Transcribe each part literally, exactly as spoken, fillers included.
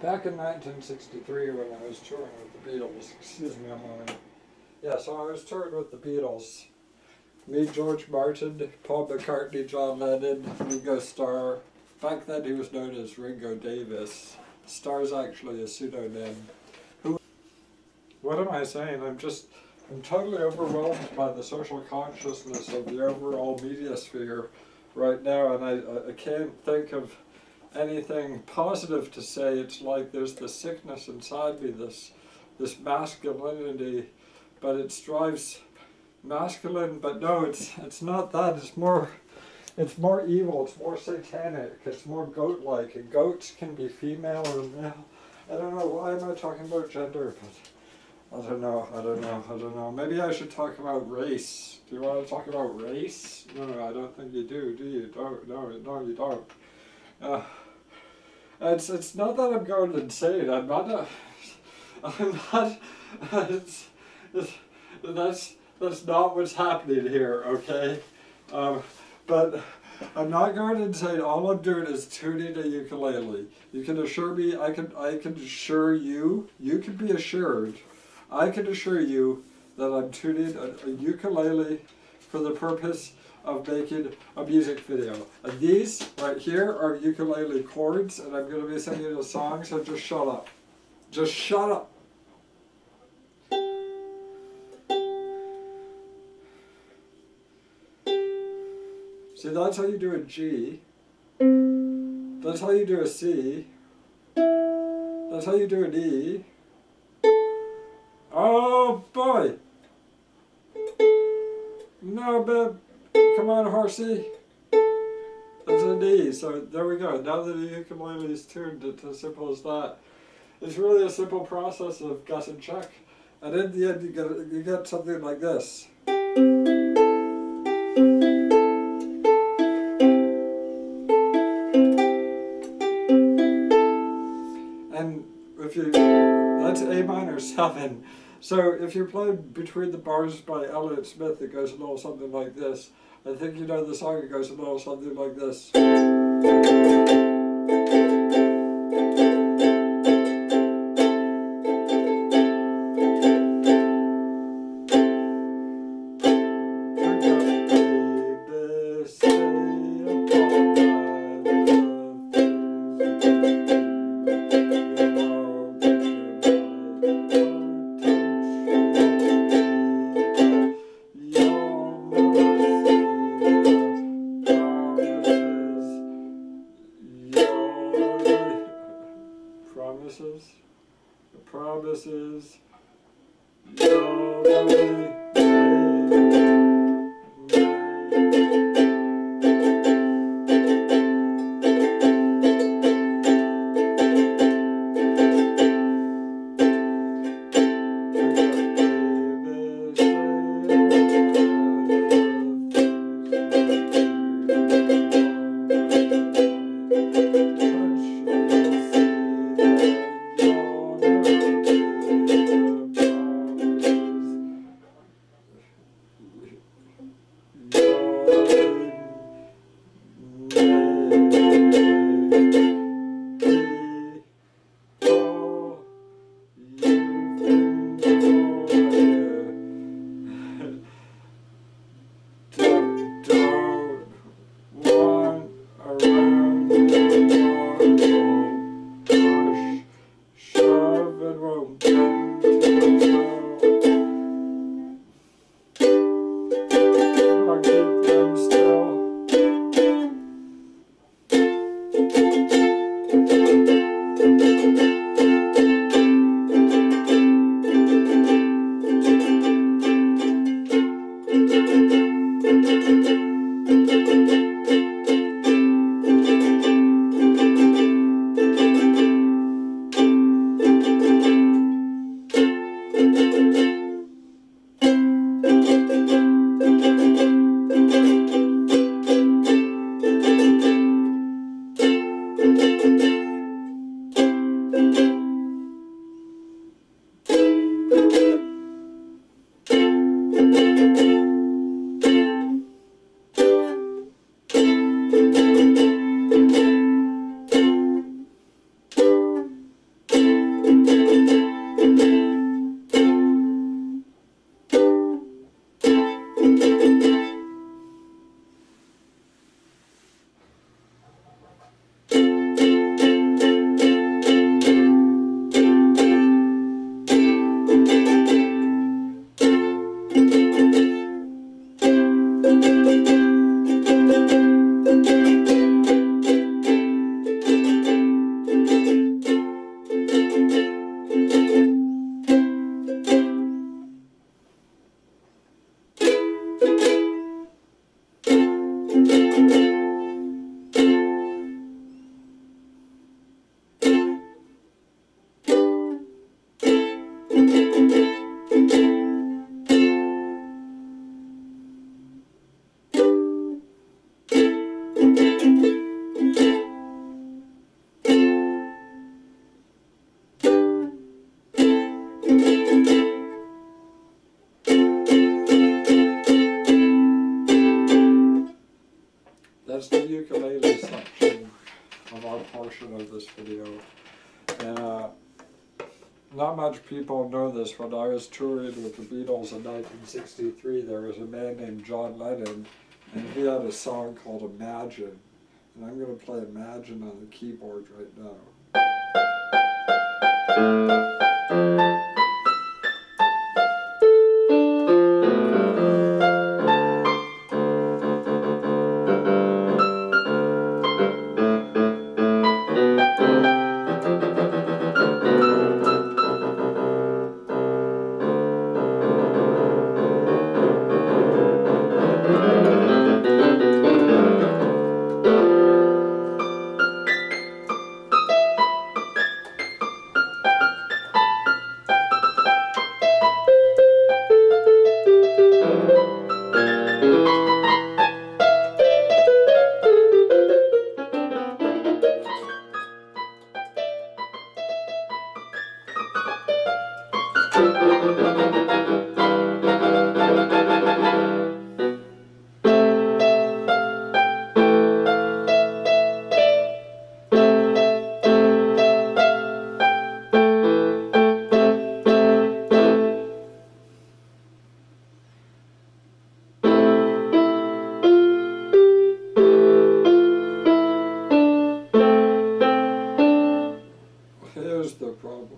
Back in nineteen sixty-three when I was touring with the Beatles, excuse me a moment. Yeah, so I was touring with the Beatles. Me, George Martin, Paul McCartney, John Lennon, Ringo Starr. Back then he was known as Ringo Davis. Starr's actually a pseudonym. Who? What am I saying? I'm just, I'm totally overwhelmed by the social consciousness of the overall media sphere right now, and I, I can't think of anything positive to say. It's like there's this sickness inside me, this this masculinity, but it strives masculine, but no, it's it's not that. It's more it's more evil, it's more satanic, it's more goat-like, and goats can be female or male. I don't know, why am I talking about gender, but I don't know, I don't know, I don't know. Maybe I should talk about race. Do you want to talk about race? No, I don't think you do, do you? Don't, no, no, you don't. Uh, it's it's not that I'm going insane. I'm not. A, I'm not. It's, it's, that's that's not what's happening here. Okay, um, but I'm not going insane. All I'm doing is tuning a ukulele. You can assure me. I can. I can assure you. You can be assured. I can assure you that I'm tuning a, a ukulele for the purpose of making a music video. And these right here are ukulele chords, and I'm going to be singing a song, so just shut up. Just shut up. See, that's how you do a G. That's how you do a C. That's how you do an E. Oh boy! No, babe. Come on, horsey. That's an E. So there we go. Now that the ukulele is tuned, it's as simple as that. It's really a simple process of guess and check, and in the end, you get you get something like this. And if you, that's A minor seven. So if you're playing Between the Bars by Elliott Smith, it goes a little something like this. I think you know the song, it goes a little something like this. Promises, the promises, your portion of this video. And uh, not much people know this. When I was touring with the Beatles in nineteen sixty-three, there was a man named John Lennon, and he had a song called Imagine. And I'm going to play Imagine on the keyboard right now. Here's the problem.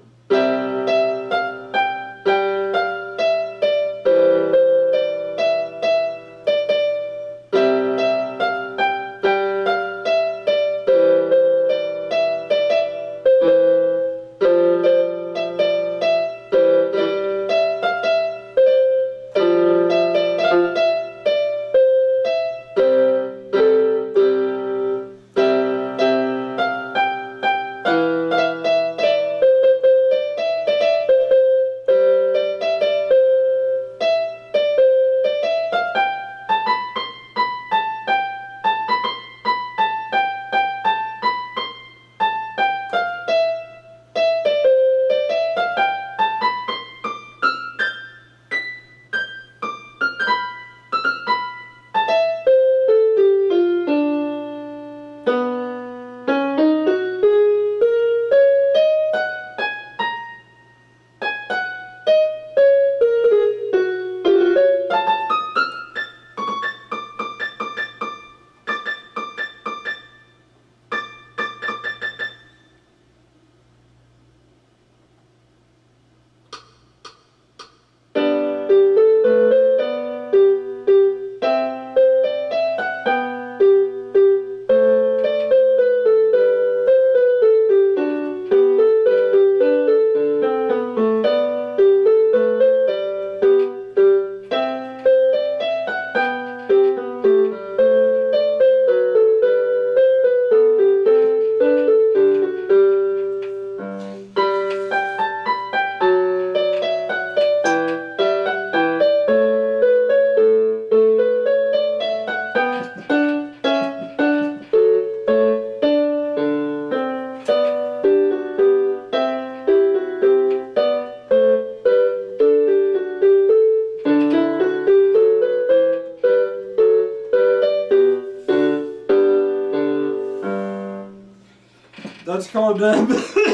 That's called them.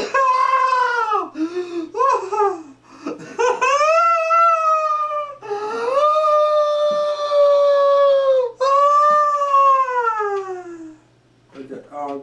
Okay, um.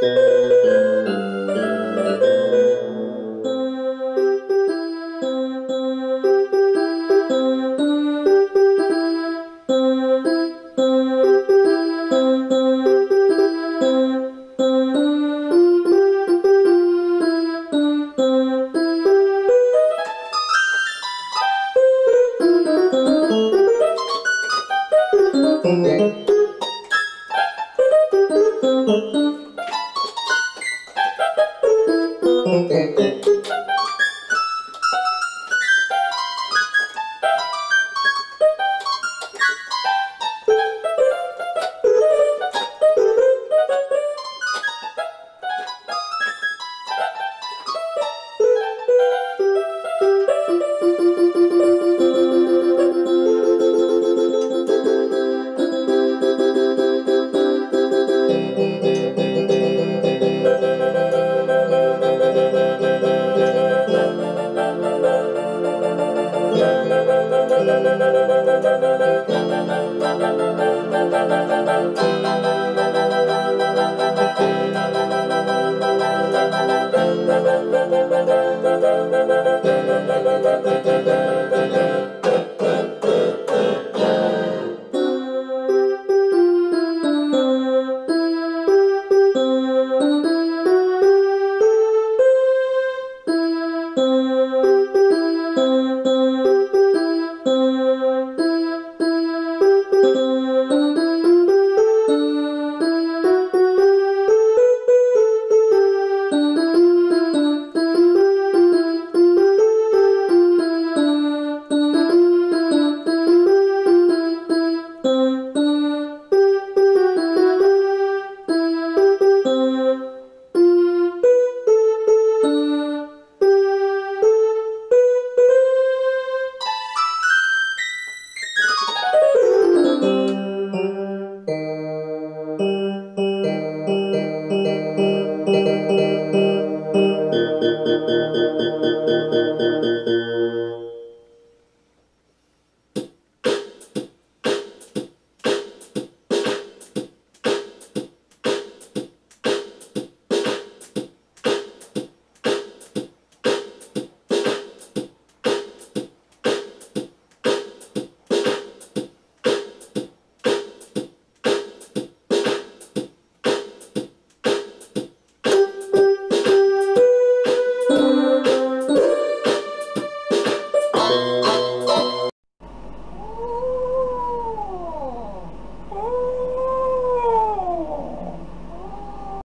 Thank you.